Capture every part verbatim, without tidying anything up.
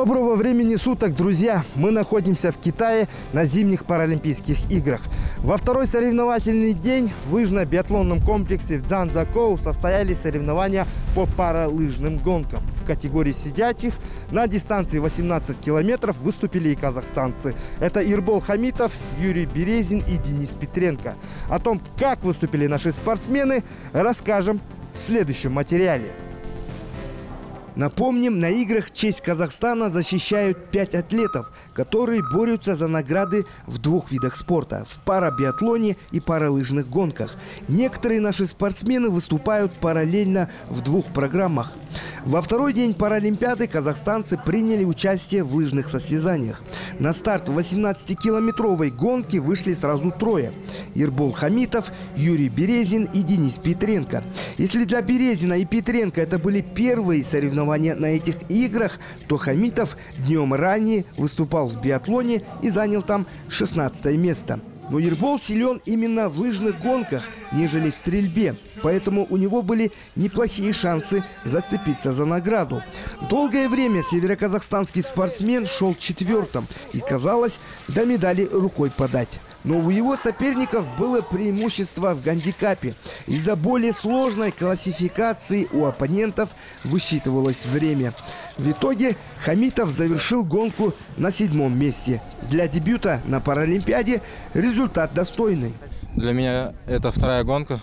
Доброго времени суток, друзья! Мы находимся в Китае на зимних Паралимпийских играх. Во второй соревновательный день в лыжно-биатлонном комплексе в Цзянцзякоу состоялись соревнования по паралыжным гонкам. В категории сидячих на дистанции восемнадцать километров выступили и казахстанцы. Это Ирбол Хамитов, Юрий Березин и Денис Петренко. О том, как выступили наши спортсмены, расскажем в следующем материале. Напомним, на играх честь Казахстана защищают пять атлетов, которые борются за награды в двух видах спорта – в парабиатлоне и паралыжных гонках. Некоторые наши спортсмены выступают параллельно в двух программах. Во второй день Паралимпиады казахстанцы приняли участие в лыжных состязаниях. На старт восемнадцатикилометровой гонки вышли сразу трое – Ирбол Хамитов, Юрий Березин и Денис Петренко. Если для Березина и Петренко это были первые соревнования на этих играх, то Хамитов днем ранее выступал в биатлоне и занял там шестнадцатое место. Но Ирбол силен именно в лыжных гонках, нежели в стрельбе. Поэтому у него были неплохие шансы зацепиться за награду. Долгое время североказахстанский спортсмен шел четвертым. И казалось, до медали рукой подать. Но у его соперников было преимущество в гандикапе. Из-за более сложной классификации у оппонентов высчитывалось время. В итоге Хамитов завершил гонку на седьмом месте. Для дебюта на Паралимпиаде результат достойный. Для меня это вторая гонка.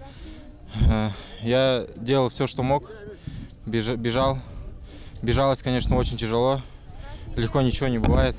Я делал все, что мог. Бежал. Бежалось, конечно, очень тяжело. Легко ничего не бывает.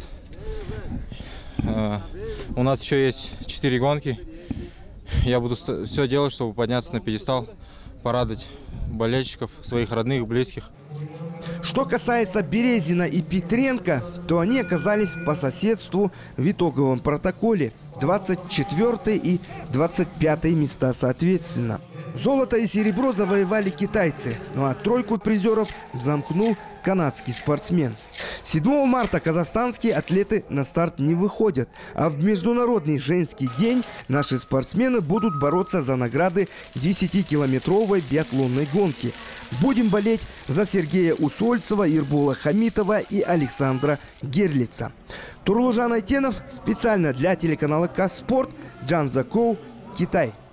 У нас еще есть четыре гонки. Я буду все делать, чтобы подняться на пьедестал, порадовать болельщиков, своих родных, близких. Что касается Березина и Петренко, то они оказались по соседству в итоговом протоколе. двадцать четвёртое и двадцать пятое места соответственно. Золото и серебро завоевали китайцы, ну а тройку призеров замкнул канадский спортсмен. седьмого марта казахстанские атлеты на старт не выходят, а в Международный женский день наши спортсмены будут бороться за награды десятикилометровой биатлонной гонки. Будем болеть за Сергея Усольцева, Ирбола Хамитова и Александра Герлица. Турлужан Айтенов специально для телеканала Казспорт, Цзянцзякоу, Китай.